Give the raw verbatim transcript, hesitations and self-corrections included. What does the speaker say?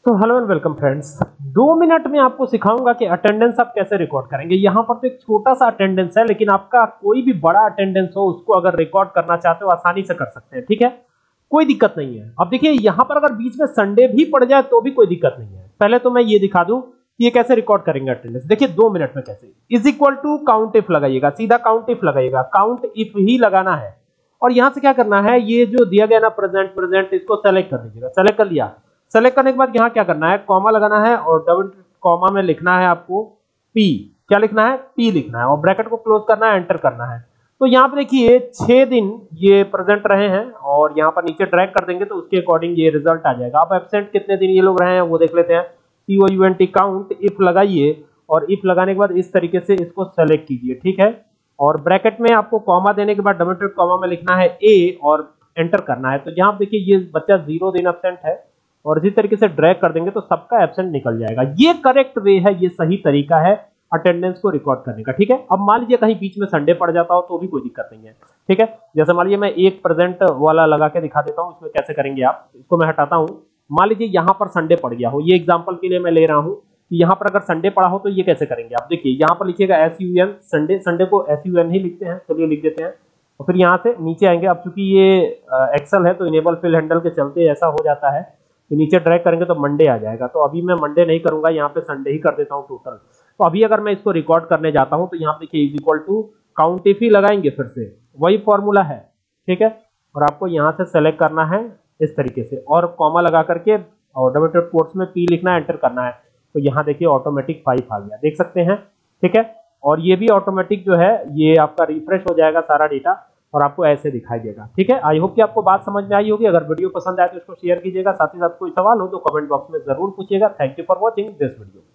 So hello and welcome friends. दो minute में आपको सिखाऊंगा कि अटेंडेंस आप कैसे रिकॉर्ड करेंगे। यहाँ पर तो एक छोटा सा अटेंडेंस है, लेकिन आपका कोई भी बड़ा अटेंडेंस हो उसको अगर रिकॉर्ड करना चाहते हो आसानी से कर सकते हैं। ठीक है, कोई दिक्कत नहीं है। अब देखिए यहाँ पर अगर बीच में संडे भी पड़ जाए तो भी कोई दिक्कत नहीं है। पहले तो मैं ये दिखा दूं कि ये कैसे रिकॉर्ड करेंगे अटेंडेंस। देखिए दो मिनट में कैसे, is equal to count if लगाइएगा, सीधा काउंट इफ लगाइएगा, काउंट इफ ही लगाना है। और यहां से क्या करना है, ये जो दिया गया ना प्रेजेंट प्रेजेंट, इसको सेलेक्ट कर दीजिएगा। सेलेक्ट कर लिया, सेलेक्ट करने के बाद यहाँ क्या करना है, कॉमा लगाना है और डबल कॉमा में लिखना है आपको पी। क्या लिखना है, पी लिखना है और ब्रैकेट को क्लोज करना है, एंटर करना है। तो यहाँ पे देखिए छह दिन ये प्रेजेंट रहे हैं और यहाँ पर नीचे ड्रैग कर देंगे तो उसके अकॉर्डिंग ये रिजल्ट आ जाएगा। अब एब्सेंट कितने दिन ये लोग रहे हैं वो देख लेते हैं। C O U N T count if लगाइए और इफ लगाने के बाद इस तरीके से इसको सेलेक्ट कीजिए। ठीक है, और ब्रैकेट में आपको कॉमा देने के बाद डबल डॉट कॉमा में लिखना है ए और एंटर करना है। तो यहाँ देखिए ये बच्चा जीरो दिन एब्सेंट है और इसी तरीके से ड्रैग कर देंगे तो सबका एब्सेंट निकल जाएगा। ये करेक्ट वे है, ये सही तरीका है अटेंडेंस को रिकॉर्ड करने का। ठीक है, अब मान लीजिए कहीं बीच में संडे पड़ जाता हो तो भी कोई दिक्कत नहीं है। ठीक है, जैसे मान लीजिए मैं एक प्रेजेंट वाला लगा के दिखा देता हूँ, इसमें कैसे करेंगे आप। इसको मैं हटाता हूँ, मान लीजिए यहाँ पर संडे पड़ गया हो, ये एग्जाम्पल के लिए मैं ले रहा हूँ कि यहाँ पर अगर संडे पड़ा हो तो ये कैसे करेंगे आप। देखिए यहाँ पर लिखिएगा S U N, Sunday, Sunday को एस यू एन ही लिखते हैं, चलिए लिख देते हैं। और फिर यहाँ से नीचे आएंगे। अब चूंकि ये एक्सेल है तो इनेबल फिल हैंडल के चलते ऐसा हो जाता है कि नीचे ड्रैग करेंगे तो मंडे आ जाएगा। तो अभी मैं मंडे नहीं करूंगा, यहाँ पे संडे ही कर देता हूँ टोटल। तो अभी अगर मैं इसको रिकॉर्ड करने जाता हूँ तो यहाँ पे देखिए is equal to count if ही लगाएंगे, फिर से वही फॉर्मूला है। ठीक है, और आपको यहाँ से सेलेक्ट करना है इस तरीके से और कॉमा लगा करके और डबल डॉट कोट्स में पी लिखना है, एंटर करना है। तो यहाँ देखिए ऑटोमेटिक फाइव आ गया, देख सकते हैं। ठीक है, और ये भी ऑटोमेटिक जो है ये आपका रिफ्रेश हो जाएगा सारा डेटा और आपको ऐसे दिखाई देगा। ठीक है, आई होप कि आपको बात समझ में आई होगी। अगर वीडियो पसंद आए तो इसको शेयर कीजिएगा, साथ ही साथ कोई सवाल हो तो कमेंट बॉक्स में जरूर पूछिएगा। Thank you for watching this video.